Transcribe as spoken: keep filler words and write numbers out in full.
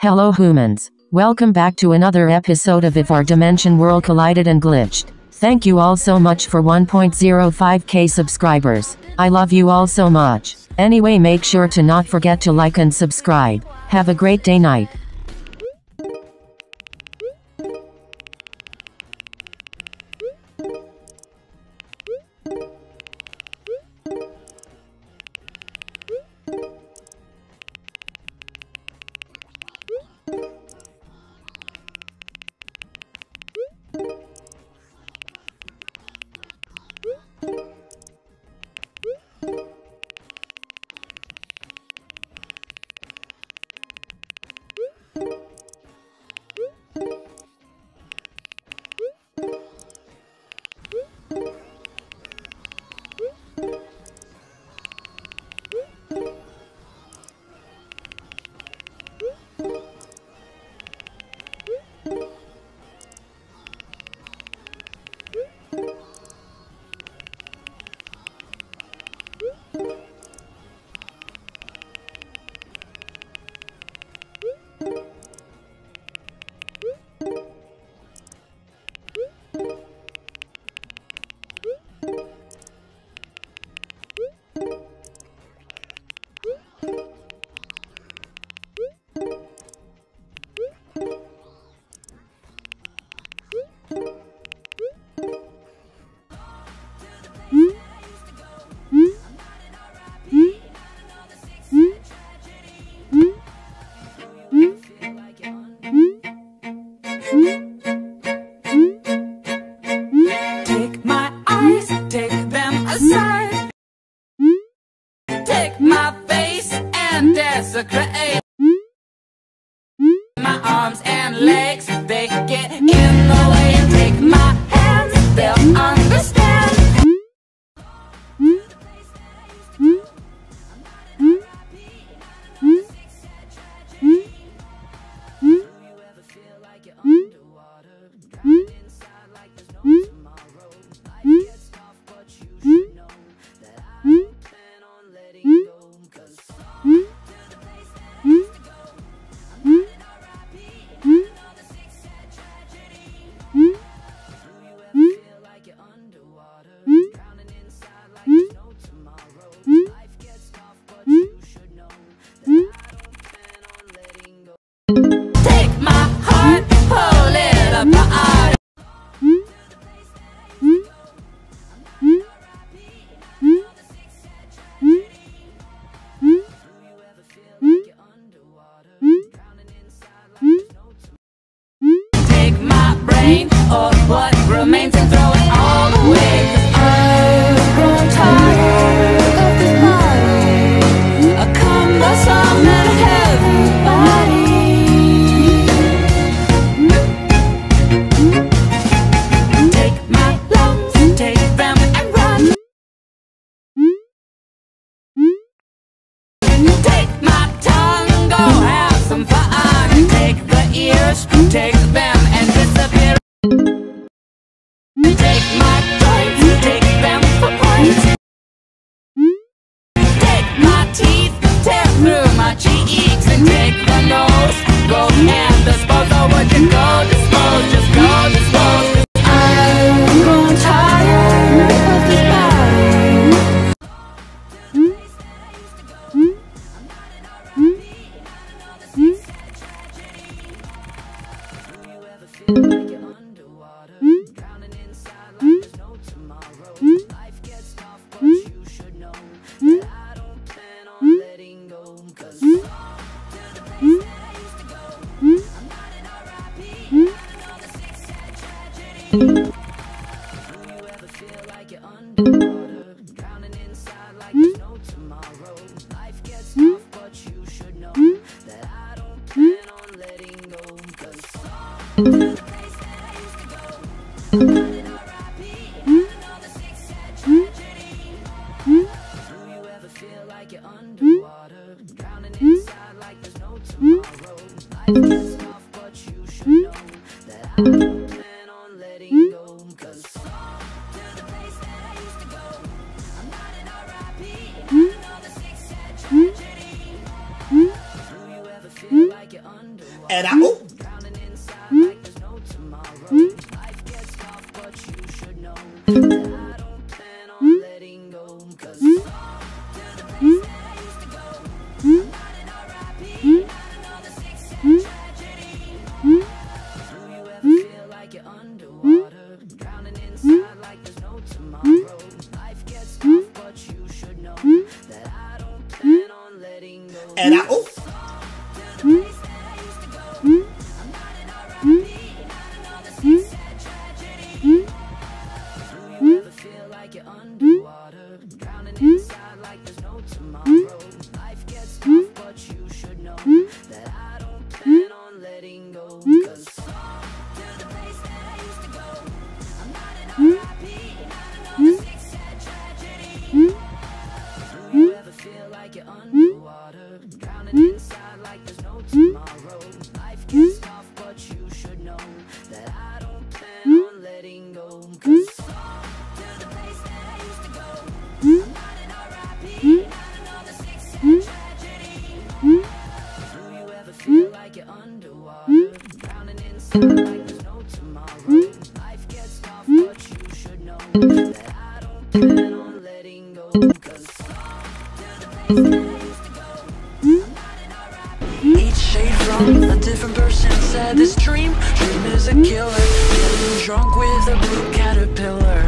Hello humans. Welcome back to another episode of If Our Dimension World Collided and Glitched. Thank you all so much for one point zero five K subscribers. I love you all so much. Anyway, make sure to not forget to like and subscribe. Have a great day night. Take my eyes, take them aside. Take my face and desecrate my arms and legs. They get in the way. Take my hands, they'll understand. Take my heart, pull it apart. Take my brain or what remains and throw it all away. 'Cause I've grown tired of this body, a cumbersome and heavy body. Take my lungs, take them and run. Take my tongue, go have some fun. Take the ears, take them and disappear. Take my joints, take them for points. Take my teeth, tear through my cheeks. And take the nose, go and dispose. Oh, would you go dispose, just go dispose. 'Cause I've grown tired of this body. Like you're underwater, drowning inside like there's no tomorrow. Life gets tough, but you should know that I don't plan on letting go. 'Cause to the place that I used to go, I'm not an R I P, another six-sad tragedy. Do you ever feel like you're underwater, drowning inside like there's no tomorrow? Life gets tough, but you should know that I don't plan on letting go. 'Cause to the place And I, ooh. Drowning inside like there's no tomorrow. Life gets tough, but you should know that I don't plan on letting go. Cause to the place that I used to go, I'm not an R I P, not another six-sad tragedy. Do you ever feel like you're underwater, drowning inside like there's no tomorrow? Life gets tough, but you should know that I don't plan on letting go. And I, ooh. You're underwater, drowning inside like there's no tomorrow. Life gets tough, but you should know that I don't plan on letting go. Cause to the place that I used to go, I'm not an R I P, not another six-sad tragedy. Do you ever feel like you're underwater, drowning inside like there's no tomorrow? Life gets tough, but you should know that I don't plan on letting go. Cause you're underwater, drowning inside like there's no tomorrow. Life gets tough, but you should know that I don't plan on letting go. Cause to the place that I used to go, I'm not an R I P. Each shade from a different person said this dream, dream is a killer. Getting drunk with a blue caterpillar.